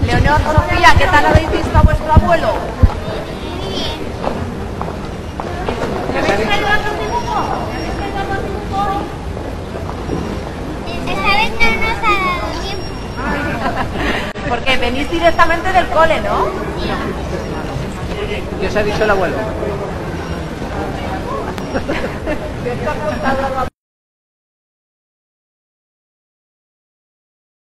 Leonor, Sofía, ¿qué tal habéis visto a vuestro abuelo? ¿Habéis traído otro dibujo? Esta vez no nos ha dado tiempo. Porque venís directamente del cole, ¿no? ¿Qué os ha dicho el abuelo? ¿Qué os ha contado el abuelo?